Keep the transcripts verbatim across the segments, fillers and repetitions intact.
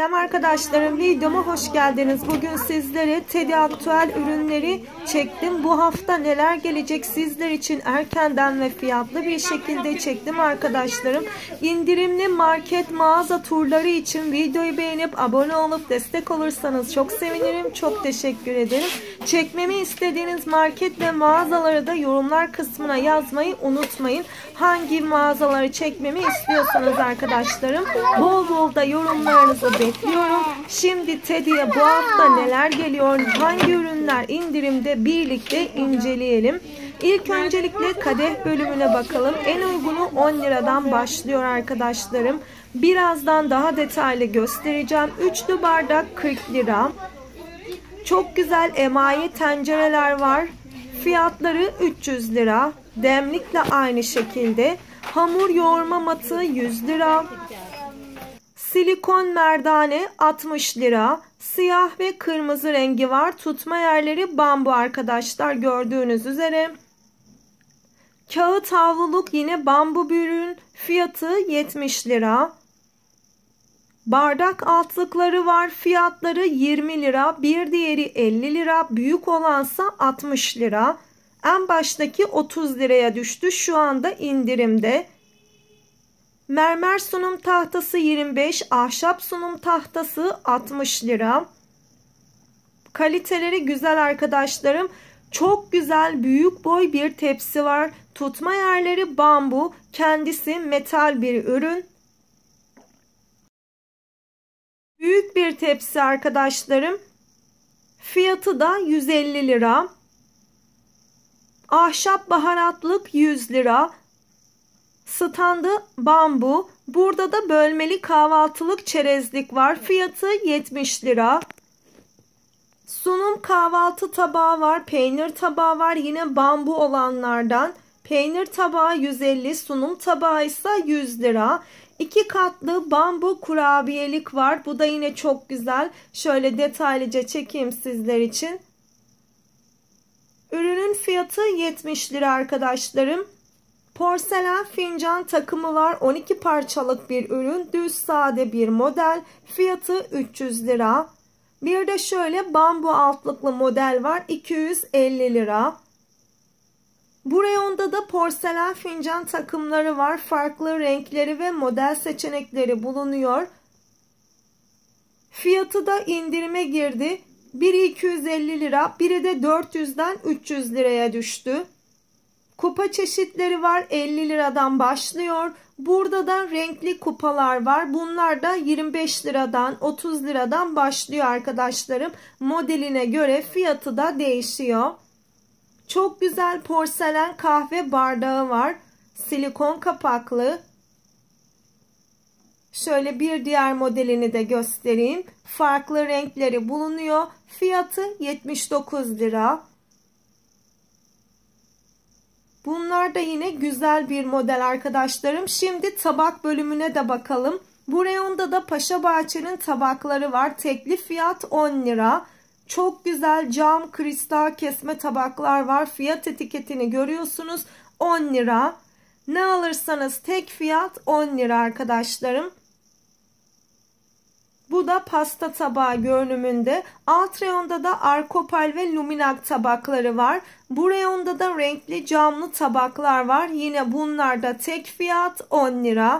Selam arkadaşlarım, videoma hoş geldiniz. Bugün sizlere Teddy aktüel ürünleri çektim. Bu hafta neler gelecek sizler için erkenden ve fiyatlı bir şekilde çektim arkadaşlarım. İndirimli market mağaza turları için videoyu beğenip abone olup destek olursanız çok sevinirim. Çok teşekkür ederim. Çekmemi istediğiniz market ve mağazaları da yorumlar kısmına yazmayı unutmayın. Hangi mağazaları çekmemi istiyorsanız arkadaşlarım, bol bol da yorumlarınızı bekliyorum. Şimdi Teddy'ye bu hafta neler geliyor, hangi ürünler indirimde birlikte inceleyelim. İlk öncelikle kadeh bölümüne bakalım. En uygunu on liradan başlıyor arkadaşlarım. Birazdan daha detaylı göstereceğim. Üçlü bardak kırk lira. Çok güzel emaye tencereler var. Fiyatları üç yüz lira. Demlikle aynı şekilde. Hamur yoğurma matı yüz lira. Silikon merdane altmış lira. Siyah ve kırmızı rengi var. Tutma yerleri bambu arkadaşlar, gördüğünüz üzere. Kağıt havluluk yine bambu bir ürün. Fiyatı yetmiş lira. Bardak altlıkları var. Fiyatları yirmi lira. Bir diğeri elli lira. Büyük olansa altmış lira. En baştaki otuz liraya düştü. Şu anda indirimde. Mermer sunum tahtası yirmi beş. Ahşap sunum tahtası altmış lira. Kaliteleri güzel arkadaşlarım. Çok güzel büyük boy bir tepsi var. Tutma yerleri bambu. Kendisi metal bir ürün. Büyük bir tepsi arkadaşlarım. Fiyatı da yüz elli lira. Ahşap baharatlık yüz lira. Standı bambu. Burada da bölmeli kahvaltılık çerezlik var. Fiyatı yetmiş lira. Sunum kahvaltı tabağı var. Peynir tabağı var. Yine bambu olanlardan. Peynir tabağı yüz elli. Sunum tabağı ise yüz lira. İki katlı bambu kurabiyelik var. Bu da yine çok güzel. Şöyle detaylıca çekeyim sizler için. Ürünün fiyatı yetmiş lira arkadaşlarım. Porselen fincan takımı var. on iki parçalık bir ürün. Düz sade bir model. Fiyatı üç yüz lira. Bir de şöyle bambu altlıklı model var. iki yüz elli lira. Bu reyonda da porselen fincan takımları var. Farklı renkleri ve model seçenekleri bulunuyor. Fiyatı da indirime girdi. Biri iki yüz elli lira, biri de dört yüzden üç yüz liraya düştü. Kupa çeşitleri var, elli liradan başlıyor. Burada da renkli kupalar var. Bunlar da yirmi beş liradan otuz liradan başlıyor arkadaşlarım. Modeline göre fiyatı da değişiyor. Çok güzel porselen kahve bardağı var. Silikon kapaklı. Şöyle bir diğer modelini de göstereyim. Farklı renkleri bulunuyor. Fiyatı yetmiş dokuz lira. Bunlar da yine güzel bir model arkadaşlarım. Şimdi tabak bölümüne de bakalım. Bu reyonda da Paşabahçe'nin tabakları var. Tekli fiyat on lira. Çok güzel cam kristal kesme tabaklar var. Fiyat etiketini görüyorsunuz. on lira. Ne alırsanız tek fiyat on lira arkadaşlarım. Bu da pasta tabağı görünümünde. Alt reyonda da Arkopal ve Luminak tabakları var. Bu reyonda da renkli camlı tabaklar var. Yine bunlar da tek fiyat on lira.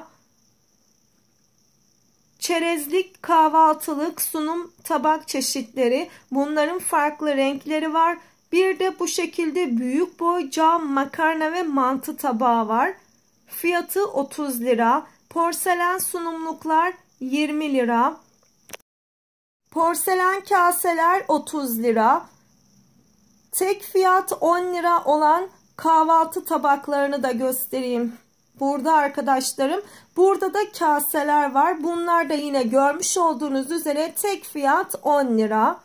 Çerezlik, kahvaltılık, sunum tabak çeşitleri. Bunların farklı renkleri var. Bir de bu şekilde büyük boy cam makarna ve mantı tabağı var. Fiyatı otuz lira. Porselen sunumluklar yirmi lira. Porselen kaseler otuz lira. Tek fiyat on lira olan kahvaltı tabaklarını da göstereyim. Burada arkadaşlarım. Burada da kaseler var. Bunlar da yine görmüş olduğunuz üzere tek fiyat on lira.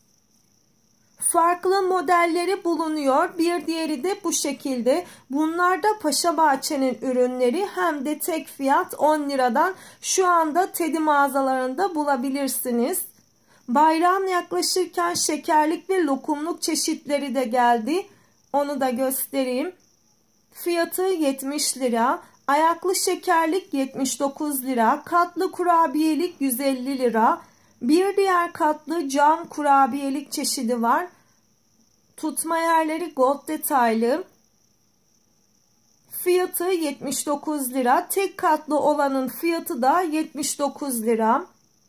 Farklı modelleri bulunuyor. Bir diğeri de bu şekilde. Bunlar da Paşabahçe'nin ürünleri. Hem de tek fiyat on liradan şu anda Teddy mağazalarında bulabilirsiniz. Bayram yaklaşırken şekerlik ve lokumluk çeşitleri de geldi. Onu da göstereyim. Fiyatı yetmiş lira. Ayaklı şekerlik yetmiş dokuz lira. Katlı kurabiyelik yüz elli lira. Bir diğer katlı cam kurabiyelik çeşidi var. Tutma yerleri gold detaylı. Fiyatı yetmiş dokuz lira. Tek katlı olanın fiyatı da yetmiş dokuz lira.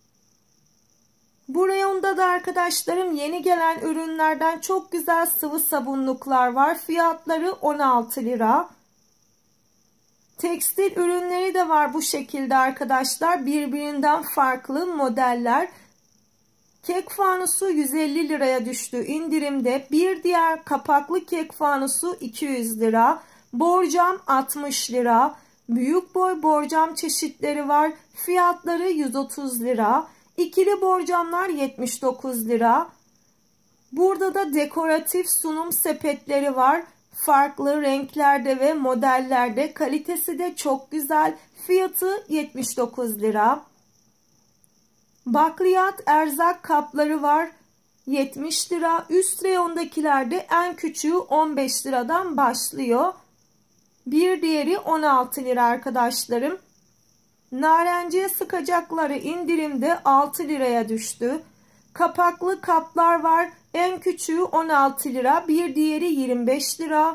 Bu reyonda da arkadaşlarım yeni gelen ürünlerden çok güzel sıvı sabunluklar var. Fiyatları on altı lira. Tekstil ürünleri de var bu şekilde arkadaşlar. Birbirinden farklı modeller. Kek fanusu yüz elli liraya düştü indirimde. Bir diğer kapaklı kek fanusu iki yüz lira. Borcam altmış lira. Büyük boy borcam çeşitleri var. Fiyatları yüz otuz lira. İkili borcamlar yetmiş dokuz lira. Burada da dekoratif sunum sepetleri var. Farklı renklerde ve modellerde. Kalitesi de çok güzel. Fiyatı yetmiş dokuz lira. Bakliyat erzak kapları var. yetmiş lira. Üst reyondakilerde en küçüğü on beş liradan başlıyor. Bir diğeri on altı lira arkadaşlarım. Narenciye sıkacakları indirimde altı liraya düştü. Kapaklı kaplar var. En küçüğü on altı lira. Bir diğeri yirmi beş lira.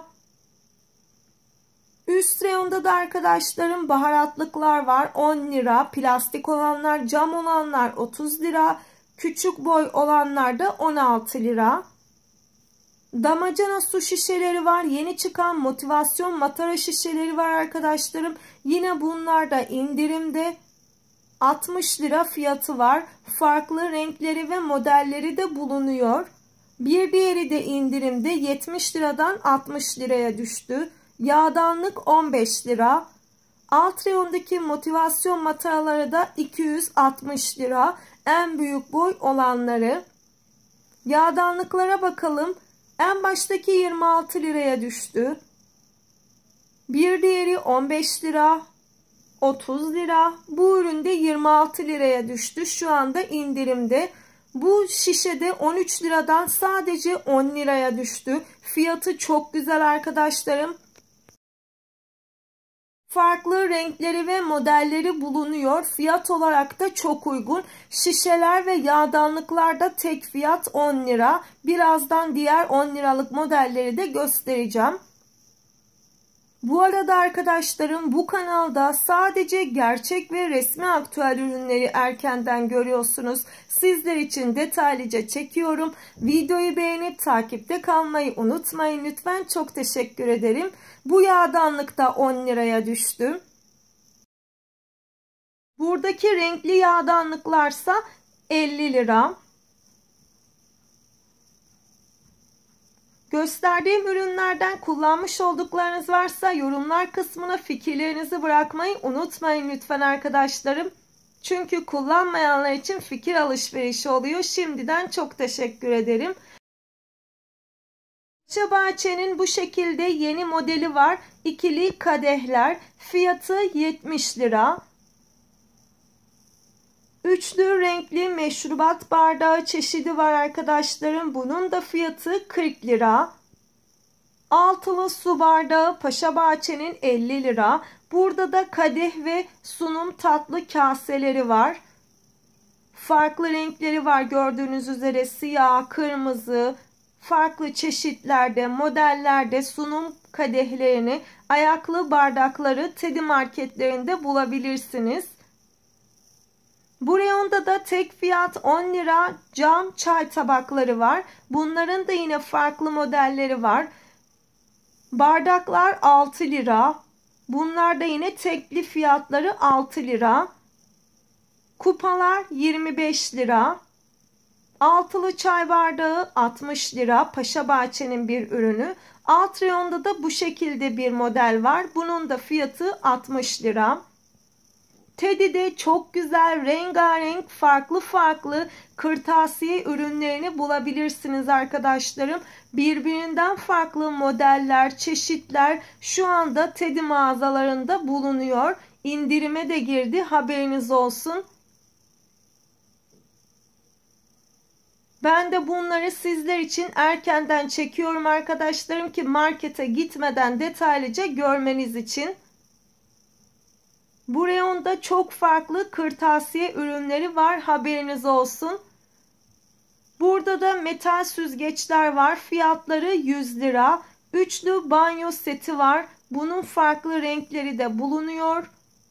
Üst reyonda da arkadaşlarım baharatlıklar var. on lira. Plastik olanlar, cam olanlar otuz lira. Küçük boy olanlar da on altı lira. Damacana su şişeleri var. Yeni çıkan motivasyon matara şişeleri var arkadaşlarım. Yine bunlar da indirimde. altmış lira fiyatı var. Farklı renkleri ve modelleri de bulunuyor. Bir diğeri de indirimde yetmiş liradan altmış liraya düştü. Yağdanlık on beş lira. Alt reyondaki motivasyon mataraları da iki yüz altmış lira. En büyük boy olanları. Yağdanlıklara bakalım. En baştaki yirmi altı liraya düştü. Bir diğeri on beş lira. otuz lira. Bu üründe yirmi altı liraya düştü. Şu anda indirimde. Bu şişede on üç liradan sadece on liraya düştü. Fiyatı çok güzel arkadaşlarım. Farklı renkleri ve modelleri bulunuyor. Fiyat olarak da çok uygun. Şişeler ve yağdanlıklarda tek fiyat on lira. Birazdan diğer on liralık modelleri de göstereceğim. Bu arada arkadaşlarım bu kanalda sadece gerçek ve resmi aktüel ürünleri erkenden görüyorsunuz. Sizler için detaylıca çekiyorum. Videoyu beğenip takipte kalmayı unutmayın lütfen. Çok teşekkür ederim. Bu yağdanlık da on liraya düştü. Buradaki renkli yağdanlıklarsa elli lira. Gösterdiğim ürünlerden kullanmış olduklarınız varsa yorumlar kısmına fikirlerinizi bırakmayı unutmayın lütfen arkadaşlarım. Çünkü kullanmayanlar için fikir alışverişi oluyor. Şimdiden çok teşekkür ederim. Paşabahçe'nin bu şekilde yeni modeli var. İkili kadehler. Fiyatı yetmiş lira. Üçlü renkli meşrubat bardağı çeşidi var arkadaşlarım. Bunun da fiyatı kırk lira. Altılı su bardağı Paşabahçe'nin elli lira. Burada da kadeh ve sunum tatlı kaseleri var. Farklı renkleri var gördüğünüz üzere siyah, kırmızı, farklı çeşitlerde, modellerde sunum kadehlerini, ayaklı bardakları Teddy marketlerinde bulabilirsiniz. Bu reyonda da tek fiyat on lira cam çay tabakları var. Bunların da yine farklı modelleri var. Bardaklar altı lira. Bunlar da yine tekli fiyatları altı lira. Kupalar yirmi beş lira. Altılı çay bardağı altmış lira. Paşabahçe'nin bir ürünü. Alt reyonda da bu şekilde bir model var. Bunun da fiyatı altmış lira. Teddy'de çok güzel rengarenk farklı farklı kırtasiye ürünlerini bulabilirsiniz arkadaşlarım. Birbirinden farklı modeller, çeşitler şu anda Teddy mağazalarında bulunuyor. İndirime de girdi, haberiniz olsun. Ben de bunları sizler için erkenden çekiyorum arkadaşlarım ki markete gitmeden detaylıca görmeniz için. Bu reyonda çok farklı kırtasiye ürünleri var, haberiniz olsun. Burada da metal süzgeçler var. Fiyatları yüz lira. Üçlü banyo seti var. Bunun farklı renkleri de bulunuyor.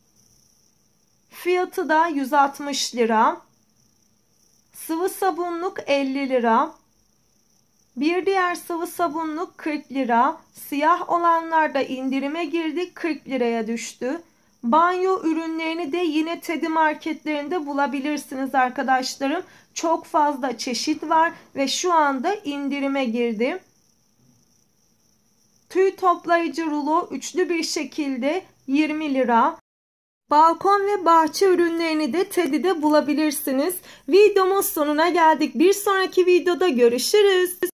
Fiyatı da yüz altmış lira. Sıvı sabunluk elli lira. Bir diğer sıvı sabunluk kırk lira. Siyah olanlar da indirime girdi, kırk liraya düştü. Banyo ürünlerini de yine Teddy marketlerinde bulabilirsiniz arkadaşlarım. Çok fazla çeşit var ve şu anda indirime girdi. Tüy toplayıcı rulo üçlü bir şekilde yirmi lira. Balkon ve bahçe ürünlerini de Teddy'de bulabilirsiniz. Videomuz sonuna geldik. Bir sonraki videoda görüşürüz.